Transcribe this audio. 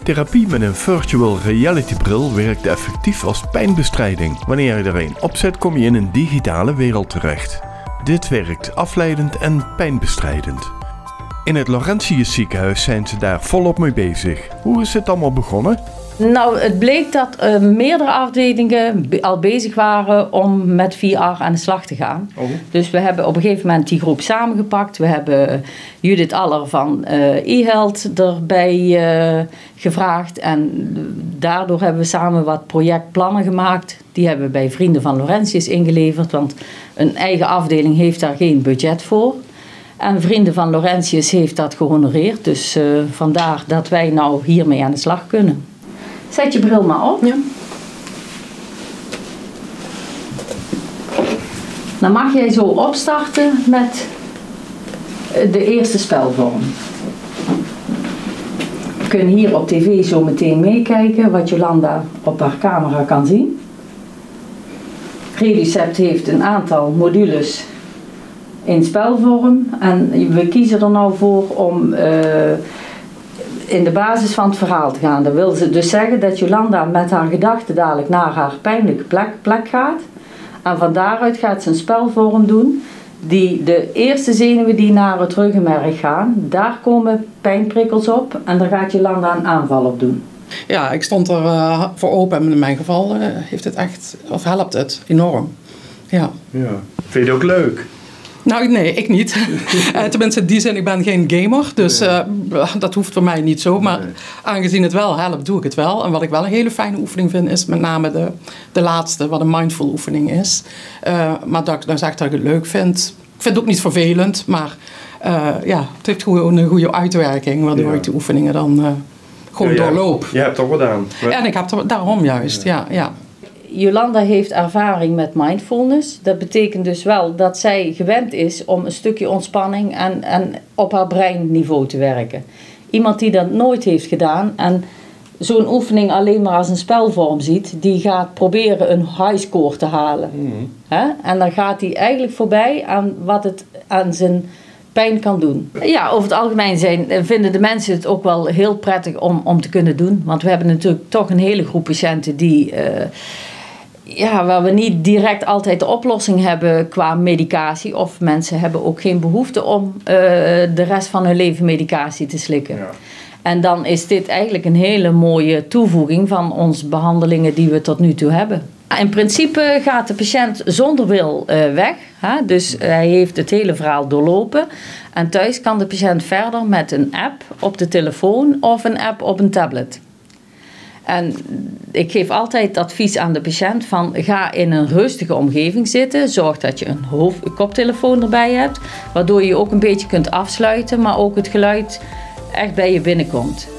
Therapie met een virtual reality bril werkt effectief als pijnbestrijding. Wanneer je er een opzet, kom je in een digitale wereld terecht. Dit werkt afleidend en pijnbestrijdend. In het Laurentius ziekenhuis zijn ze daar volop mee bezig. Hoe is het allemaal begonnen? Nou, het bleek dat meerdere afdelingen al bezig waren om met VR aan de slag te gaan. Oh. Dus we hebben op een gegeven moment die groep samengepakt. We hebben Judith Aller van eHealth erbij gevraagd. En daardoor hebben we samen wat projectplannen gemaakt. Die hebben we bij Vrienden van Laurentius ingeleverd. Want een eigen afdeling heeft daar geen budget voor. En Vrienden van Laurentius heeft dat gehonoreerd. Dus vandaar dat wij nou hiermee aan de slag kunnen. Zet je bril maar op. Ja. Dan mag jij zo opstarten met de eerste spelvorm. We kunnen hier op tv zo meteen meekijken wat Jolanda op haar camera kan zien. Reducept heeft een aantal modules in spelvorm. En we kiezen er nou voor om in de basis van het verhaal te gaan. Dat wil ze dus zeggen dat Jolanda met haar gedachten dadelijk naar haar pijnlijke plek gaat. En van daaruit gaat ze een spelvorm doen. Die de eerste zenuwen die naar het ruggenmerg gaan, daar komen pijnprikkels op. En daar gaat Jolanda een aanval op doen. Ja, ik stond er voor open en in mijn geval heeft het echt, of helpt het enorm. Ja. Vind je het ook leuk? Nou, nee, ik niet. Tenminste, in die zin, ik ben geen gamer. Dus dat hoeft voor mij niet zo. Maar aangezien het wel helpt, doe ik het wel. En wat ik wel een hele fijne oefening vind, is met name de laatste, wat een mindful oefening is. Maar dat ik dan zeg dat ik het leuk vind. Ik vind het ook niet vervelend, maar het heeft gewoon een goede uitwerking. Waardoor ik de oefeningen dan gewoon doorloop. Je hebt er wat aan. En ik heb er daarom juist, ja. Jolanda heeft ervaring met mindfulness. Dat betekent dus wel dat zij gewend is om een stukje ontspanning en op haar breinniveau te werken. Iemand die dat nooit heeft gedaan en zo'n oefening alleen maar als een spelvorm ziet, die gaat proberen een high score te halen. Mm-hmm. En dan gaat hij eigenlijk voorbij aan wat het aan zijn pijn kan doen. Ja, over het algemeen vinden de mensen het ook wel heel prettig om te kunnen doen. Want we hebben natuurlijk toch een hele groep patiënten die waar we niet direct altijd de oplossing hebben qua medicatie. Of mensen hebben ook geen behoefte om de rest van hun leven medicatie te slikken. Ja. En dan is dit eigenlijk een hele mooie toevoeging van onze behandelingen die we tot nu toe hebben. In principe gaat de patiënt zonder wil weg. Dus hij heeft het hele verhaal doorlopen. En thuis kan de patiënt verder met een app op de telefoon of een app op een tablet. En ik geef altijd advies aan de patiënt van ga in een rustige omgeving zitten. Zorg dat je een koptelefoon erbij hebt. Waardoor je ook een beetje kunt afsluiten, maar ook het geluid echt bij je binnenkomt.